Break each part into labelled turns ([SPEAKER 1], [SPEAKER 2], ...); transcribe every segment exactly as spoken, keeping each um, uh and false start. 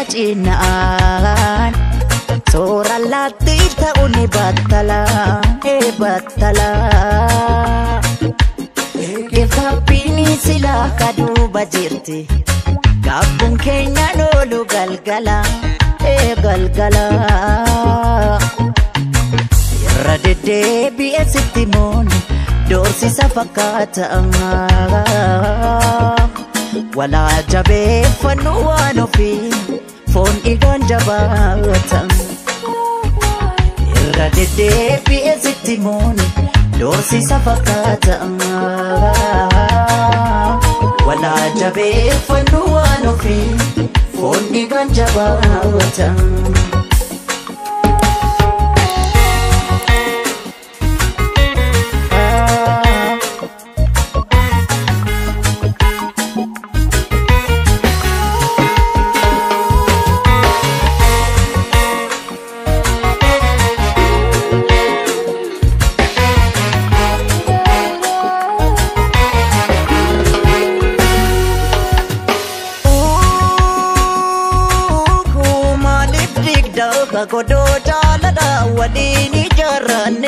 [SPEAKER 1] cinaan Sora latti ta'uni battala e battala Geeffabbiin sila kaduuba jirti Gaabbuun keenya noolu galgala e galgala Irra deddeebi'e sitti mooni doorsisa fakkaata Walaa jabeeffannu waan ofii foon dhiigaan jabaata Irra deddeebi'e sitti mooni doorsisa fakkaata Walaa jabeeffannu waan ofii foon dhiigaan jabaata Kodo jaalala waliin ijaarranne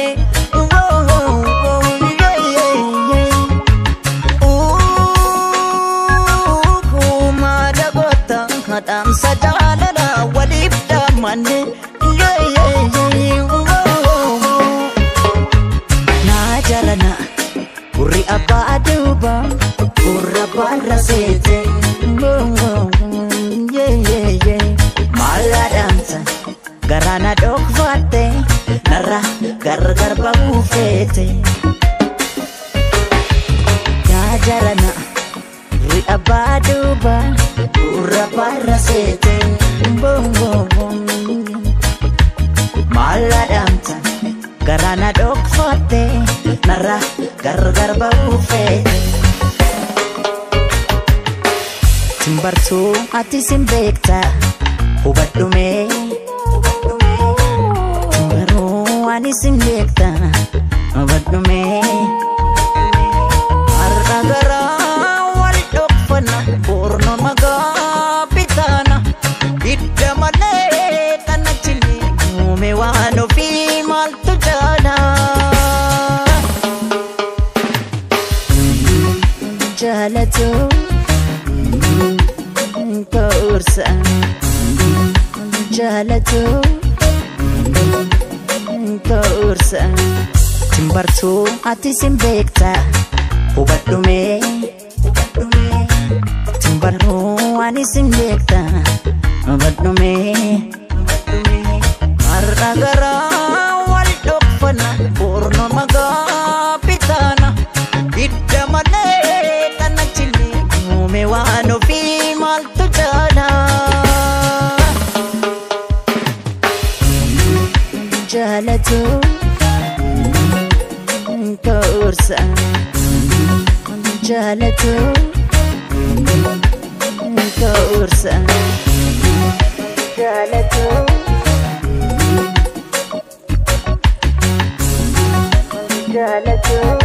[SPEAKER 1] Kuma dagoota kadhaamsa jaalala waliif dhammanne Naa jalana gurri abbaa duuba gurra barra seete Maladamsa Garana dhokfatte narra gargar bahuufeete Yaa jarana ri abbaa duuba gurra barra seete Maladamsa garana dhokfatte narra gargar bahuufeete Timbartuu ati simbeekta hubadhumee Ani singeekta abaddume Har'a garaa wal dhokfanna Borno magaa bitana Hidda malee kana chini Uume waan ofii maaltu jaala Jaalatu Kaursa Jaalatu Kaursa Timbartuu ati simbeekta hubadhume Timbartuu ani simbeekta hubadhume Har'a garaa wal dhokfanna Borno magaa bitana Hidda malee kana chini Uume waan ofii maaltu jaala Jaalatu Kaursa Jaalatu Kaursa Jaalatu Jaalatu